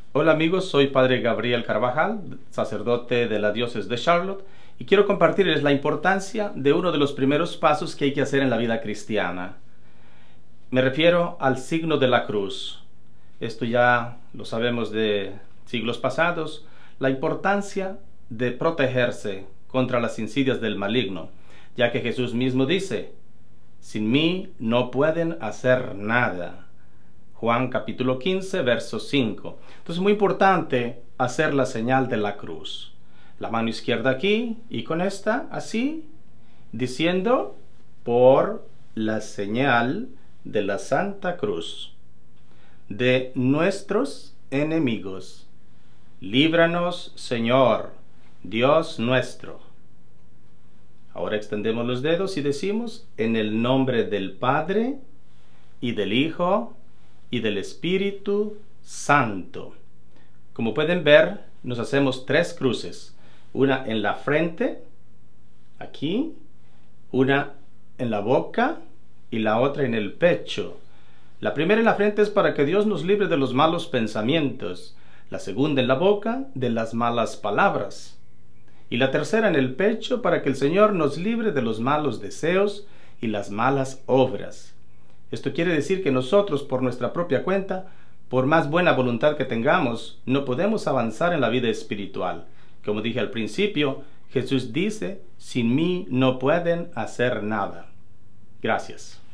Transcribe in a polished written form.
Hola amigos, soy Padre Gabriel Carvajal, sacerdote de la diócesis de Charlotte, y quiero compartirles la importancia de uno de los primeros pasos que hay que hacer en la vida cristiana. Me refiero al signo de la cruz. Esto ya lo sabemos de siglos pasados, la importancia de protegerse contra las insidias del maligno, ya que Jesús mismo dice: sin mí no pueden hacer nada. Juan capítulo 15, verso 5. Entonces es muy importante hacer la señal de la cruz. La mano izquierda aquí y con esta así, diciendo: por la señal de la Santa Cruz de nuestros enemigos, líbranos, Señor, Dios nuestro. Ahora extendemos los dedos y decimos: en el nombre del Padre, y del Hijo, y del Espíritu Santo. Como pueden ver, nos hacemos 3 cruces. Una en la frente, aquí, una en la boca y la otra en el pecho. La primera en la frente es para que Dios nos libre de los malos pensamientos. La segunda en la boca, de las malas palabras. Y la tercera en el pecho, para que el Señor nos libre de los malos deseos y las malas obras. Esto quiere decir que nosotros, por nuestra propia cuenta, por más buena voluntad que tengamos, no podemos avanzar en la vida espiritual. Como dije al principio, Jesús dice: sin mí no pueden hacer nada. Gracias.